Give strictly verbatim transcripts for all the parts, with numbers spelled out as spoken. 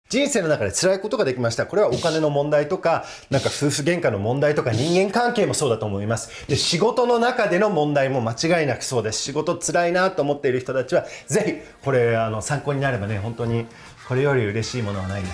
人生の中で辛いことができました。これはお金の問題とか、なんか夫婦喧嘩の問題とか人間関係もそうだと思います。で、仕事の中での問題も間違いなくそうです。仕事辛いなと思っている人たちは、ぜひ、これ、あの、参考になればね、本当に、これより嬉しいものはないです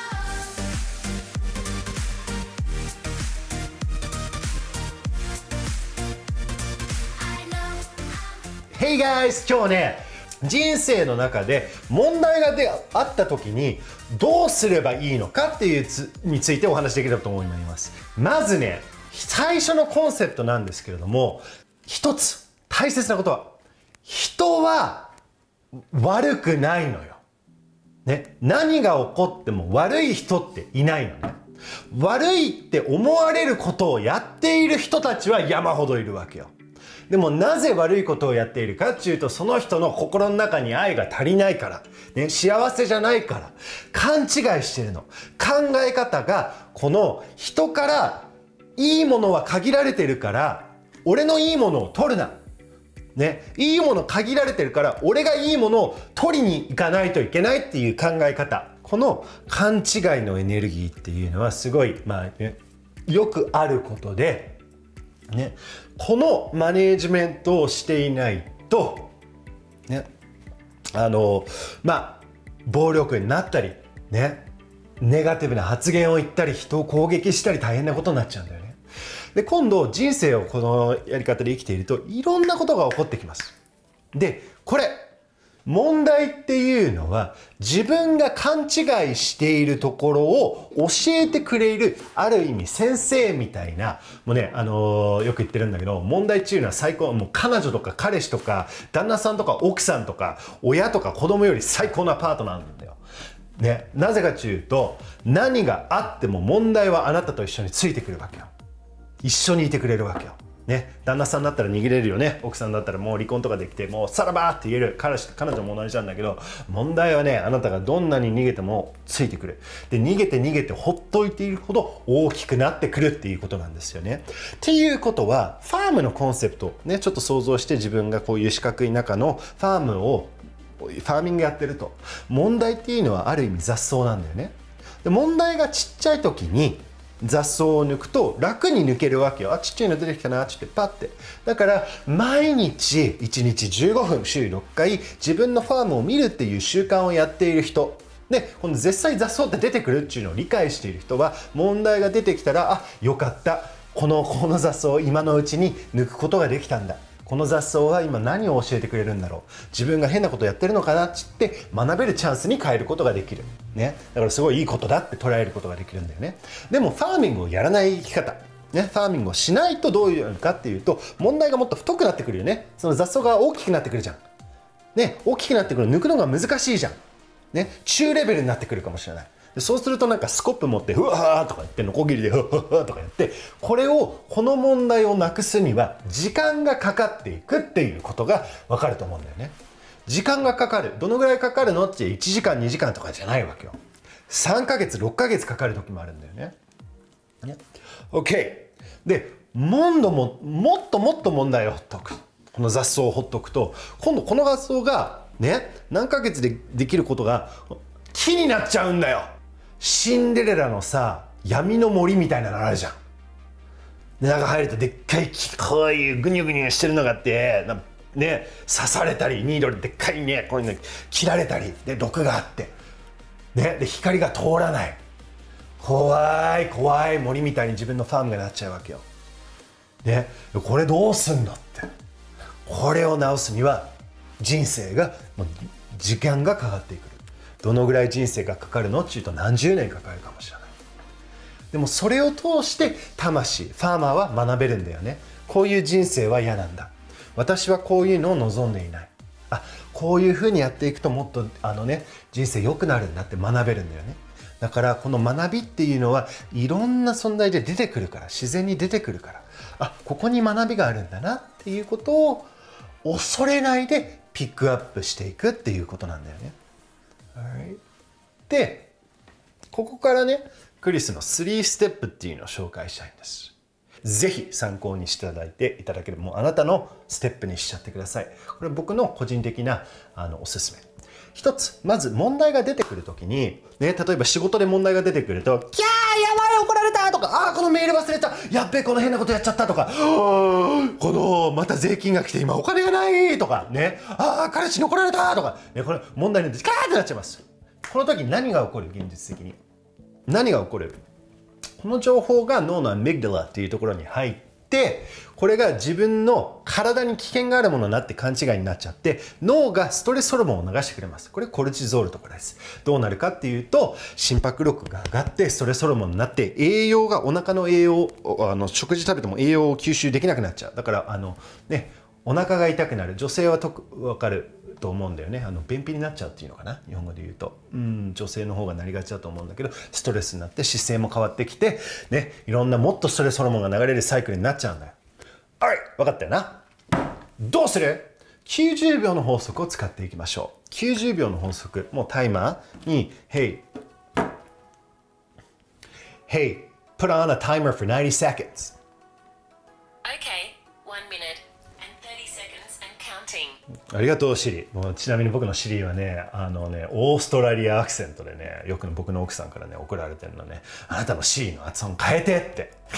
。Hey guys! 今日ね、人生の中で問題がであった時にどうすればいいのかっていうつについてお話しできればと思います。まずね、最初のコンセプトなんですけれども、一つ大切なことは、人は悪くないのよ。ね、何が起こっても悪い人っていないのね。悪いって思われることをやっている人たちは山ほどいるわけよ。でもなぜ悪いことをやっているかっていうと、その人の心の中に愛が足りないから、ね、幸せじゃないから、勘違いしてるの。考え方が、この人からいいものは限られてるから、俺のいいものを取るな。ね、いいもの限られてるから、俺がいいものを取りに行かないといけないっていう考え方。この勘違いのエネルギーっていうのはすごい、まあね、よくあることで、ね、このマネージメントをしていないと、ね、あの、まあ、暴力になったり、ね、ネガティブな発言を言ったり、人を攻撃したり大変なことになっちゃうんだよね。で、今度人生をこのやり方で生きていると、いろんなことが起こってきます。で、これ、問題っていうのは自分が勘違いしているところを教えてくれるある意味先生みたいな、もうね、あのー、よく言ってるんだけど、問題っていうのは最高、もう彼女とか彼氏とか旦那さんとか奥さんとか親とか子供より最高なパートナーなんだよ。ね、なぜかというと、何があっても問題はあなたと一緒についてくるわけよ。一緒にいてくれるわけよ。ね、旦那さんだったら逃げれるよね。奥さんだったらもう離婚とかできて、もうさらばって言える。彼氏、彼女も同じなんだけど、問題はね、あなたがどんなに逃げてもついてくる。で、逃げて逃げてほっといているほど大きくなってくるっていうことなんですよね。っていうことは、ファームのコンセプト、ね、ちょっと想像して自分がこういう四角い中のファームを、ファーミングやってると、問題っていうのはある意味雑草なんだよね。で、問題がちっちゃい時に、雑草を抜くと楽に抜けるわけよ。あ、ちっちゃいの出てきたなってパッて。だから毎日いちにちじゅうごふん、週ろっかい自分のファームを見るっていう習慣をやっている人で、この絶対雑草って出てくるっていうのを理解している人は、問題が出てきたら、あ、よかった、このこの雑草を今のうちに抜くことができたんだ。この雑草は今何を教えてくれるんだろう、自分が変なことやってるのかなって言って学べるチャンスに変えることができる、ね、だからすごいいいことだって捉えることができるんだよね。でもファーミングをやらない生き方、ね、ファーミングをしないとどういうのかっていうと、問題がもっと太くなってくるよね。その雑草が大きくなってくるじゃん、ね、大きくなってくる、抜くのが難しいじゃん、ね、中レベルになってくるかもしれない。でそうするとなんかスコップ持ってふわーとか言ってノコギリでふわーとかやって、これをこの問題をなくすには時間がかかっていくっていうことが分かると思うんだよね。時間がかかる、どのぐらいかかるのっていちじかんにじかんとかじゃないわけよ。さんかげつろっかげつかかる時もあるんだよね。ね OK で、もんどももっともっと問題をほっとく、この雑草をほっとくと、今度この雑草がね、何ヶ月でできることが木になっちゃうんだよ。シンデレラのさ、闇の森みたいなのあるじゃん。で、中入るとでっかい木、こういうグニュグニュしてるのがあって、ね、刺されたり、ニードルでっかいね、こういうの切られたり、で、毒があって、ね、で、光が通らない。怖い、怖い森みたいに自分のファームがなっちゃうわけよ。ね、これどうすんのって。これを直すには、人生が、時間がかかっていく。どのぐらい人生がかかるのっていうと何十年かかるかもしれない。でもそれを通して魂、ファーマーは学べるんだよね。こういう人生は嫌なんだ。私はこういうのを望んでいない。あ、こういうふうにやっていくともっとあのね、人生良くなるんだって学べるんだよね。だからこの学びっていうのはいろんな存在で出てくるから、自然に出てくるから、あ、ここに学びがあるんだなっていうことを恐れないでピックアップしていくっていうことなんだよね。で、ここからね、クリスのスリーステップっていうのを紹介したいんです。ぜひ参考にしていただいていただければ、もうあなたのステップにしちゃってください。これ僕の個人的なあのおすすめ。 一つ、まず問題が出てくるときに、ね、例えば仕事で問題が出てくると、キャーやばい怒られたとか、あーこのメール忘れたやっべえこの変なことやっちゃったとか、このまた税金が来て今お金がないとか、ね、あー彼氏に怒られたとか、ね、これ問題になってキャーってなっちゃいます。この時何が起こる？現実的に。何が起こる？この情報が脳のアミグダラっていうところに入って、これが自分の体に危険があるものになって勘違いになっちゃって、脳がストレスホルモンを流してくれます。これコルチゾールとかです。どうなるかっていうと、心拍力が上がってストレスホルモンになって、栄養がお腹の栄養、あの食事食べても栄養を吸収できなくなっちゃう。だからあのね、お腹が痛くなる。女性はとく分かると思うんだよね。あの便秘になっちゃうっていうのかな、日本語で言うと。うん女性の方がなりがちだと思うんだけど、ストレスになって姿勢も変わってきてね、いろんなもっとストレスホルモンが流れるサイクルになっちゃうんだよ。はい、分かったよな。どうする？ きゅうじゅう 秒の法則を使っていきましょう。きゅうじゅうびょうの法則、もうタイマーに Hey Hey put on a timer for ninety seconds。 Okay, one minute and thirty seconds and counting。 ありがとうシリ。もうちなみに僕のシリはね、あのね、オーストラリアアクセントでね、よく僕の奥さんからね怒られてるのね、あなたのシリの発音変えてって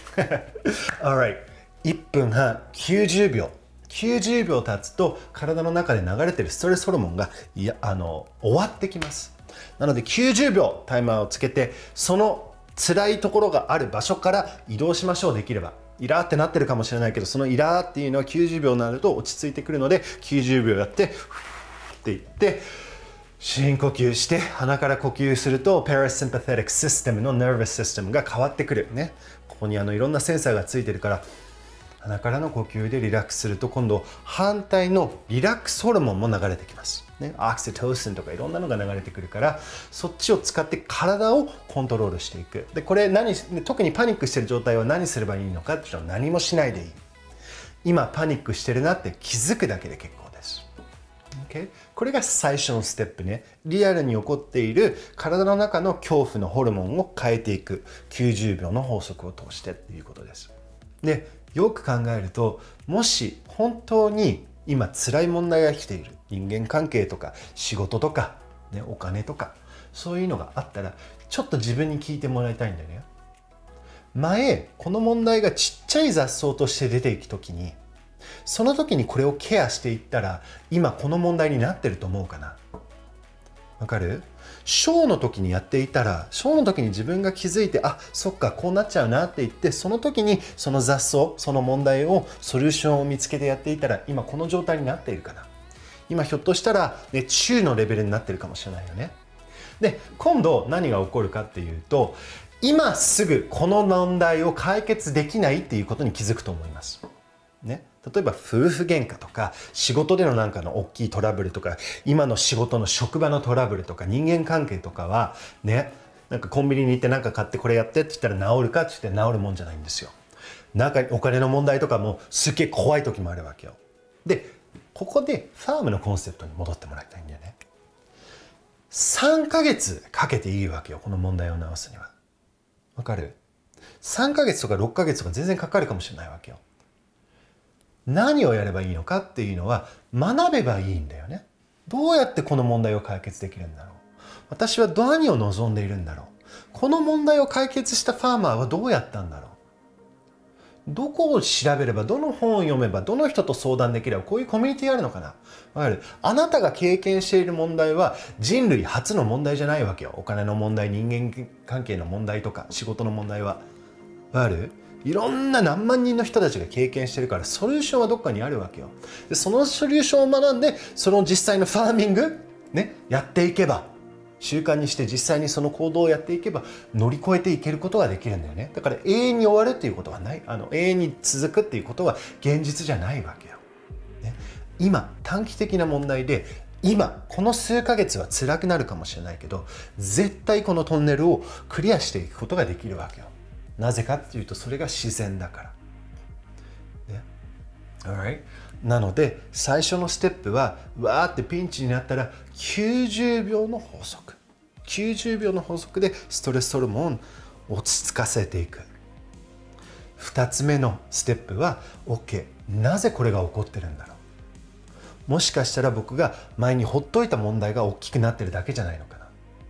。Alright、いっぷんはん、きゅうじゅうびょう。きゅうじゅうびょう経つと体の中で流れてるストレスホルモンがいやあの終わってきます。なのできゅうじゅうびょうタイマーをつけて、その辛いところがある場所から移動しましょう。できればイラーってなってるかもしれないけど、そのイラーっていうのはきゅうじゅうびょうになると落ち着いてくるので、きゅうじゅうびょうやってって言って深呼吸して、鼻から呼吸すると Parasympathetic System の Nervous System が変わってくるね。ここにあのいろんなセンサーがついてるから、鼻からの呼吸でリラックスすると、今度反対のリラックスホルモンも流れてきます、ね、オキシトシンとかいろんなのが流れてくるから、そっちを使って体をコントロールしていく。でこれ何、特にパニックしてる状態は何すればいいのかっていうのは何もしないでいい。今パニックしてるなって気づくだけで結構です、okay？ これが最初のステップね。リアルに起こっている体の中の恐怖のホルモンを変えていく、きゅうじゅうびょうの法則を通してっていうことです。でよく考えると、もし本当に今辛い問題が来ている、人間関係とか仕事とか、ね、お金とかそういうのがあったら、ちょっと自分に聞いてもらいたいんだよね。前この問題がちっちゃい雑草として出ていくときに、その時にこれをケアしていったら今この問題になってると思うかな。わかる？小の時にやっていたら、小の時に自分が気づいて、あ、そっかこうなっちゃうなって言って、その時にその雑草、その問題をソリューションを見つけてやっていたら、今この状態になっているかな。今ひょっとしたら、ね、中のレベルになってるかもしれないよね。で今度何が起こるかっていうと、今すぐこの問題を解決できないっていうことに気づくと思います、ね。例えば夫婦喧嘩とか仕事でのなんかの大きいトラブルとか、今の仕事の職場のトラブルとか人間関係とかはね、なんかコンビニに行ってなんか買ってこれやってって言ったら治るかって言って治るもんじゃないんですよ。なんかお金の問題とかもすっげえ怖い時もあるわけよ。でここでファームのコンセプトに戻ってもらいたいんだよね。さんかげつかけていいわけよ、この問題を直すには。わかる？ さん ヶ月とかろっかげつとか全然かかるかもしれないわけよ。何をやればいいのかっていうのは学べばいいんだよね。どうやってこの問題を解決できるんだろう。私は何を望んでいるんだろう。この問題を解決したファーマーはどうやったんだろう。どこを調べれば、どの本を読めば、どの人と相談できれば、こういうコミュニティあるのかな。わかる？あなたが経験している問題は人類初の問題じゃないわけよ。お金の問題、人間関係の問題とか仕事の問題は。わかる？いろんな何万人の人たちが経験してるから、ソリューションはどっかにあるわけよ。でそのソリューションを学んで、その実際のファーミング、ね、やっていけば、習慣にして実際にその行動をやっていけば乗り越えていけることができるんだよね。だから永遠に終わるっていうことはない、あの永遠に続くっていうことは現実じゃないわけよ、ね、今短期的な問題で、今この数ヶ月は辛くなるかもしれないけど、絶対このトンネルをクリアしていくことができるわけよ。なぜかっていうと、それが自然だから、ね、Alright？ なので最初のステップは、わーってピンチになったらきゅうじゅうびょうの法則、きゅうじゅうびょうの法則でストレスホルモンを落ち着かせていく。ふたつめのステップは OK、 なぜこれが起こってるんだろう。 もしかしたら僕が前にほっといた問題が大きくなってるだけじゃないのかな。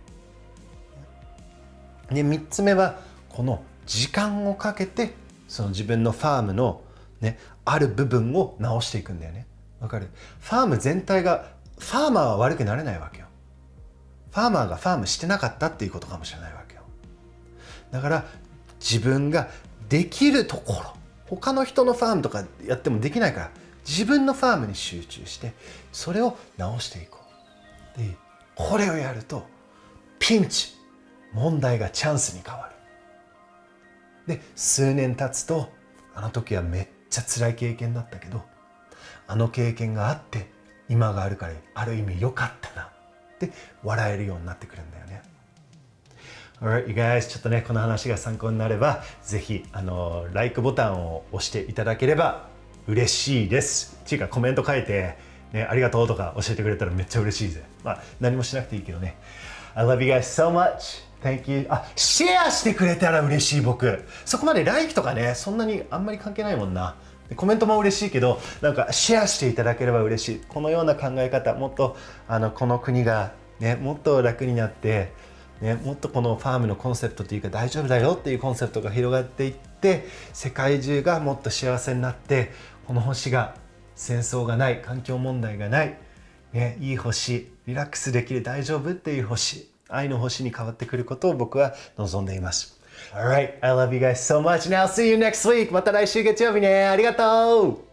でみっつめはこの時間をかけてその自分のファームのねある部分を直していくんだよね。わかる？ファーム全体がファーマーは悪くなれないわけよ。ファーマーがファームしてなかったっていうことかもしれないわけよ。だから自分ができるところ、他の人のファームとかやってもできないから自分のファームに集中してそれを直していこう。でこれをやるとピンチ、問題がチャンスに変わる。で数年経つとあの時はめっちゃ辛い経験だったけどあの経験があって今があるからある意味良かったなって笑えるようになってくるんだよね。Alright, you guys, ちょっとねこの話が参考になればぜひあの like ボタンを押していただければ嬉しいです。っていうかコメント書いて、ね、ありがとうとか教えてくれたらめっちゃ嬉しいぜ。まあ何もしなくていいけどね。I love you guys so much. Thank you. あ、シェアしてくれたら嬉しい僕。そこまで like とかね、そんなにあんまり関係ないもんな。コメントも嬉しいけど、なんかシェアしていただければ嬉しい。このような考え方、もっとあのこの国がね、もっと楽になって、ね、もっとこのファームのコンセプトというか大丈夫だよっていうコンセプトが広がっていって、世界中がもっと幸せになって、この星が戦争がない、環境問題がない、ね、いい星、リラックスできる大丈夫っていう星、愛の星に変わってくることを僕は望んでいます。Alright, I love you guys so much and I'll see you next week. また来週月曜日ね。ありがとう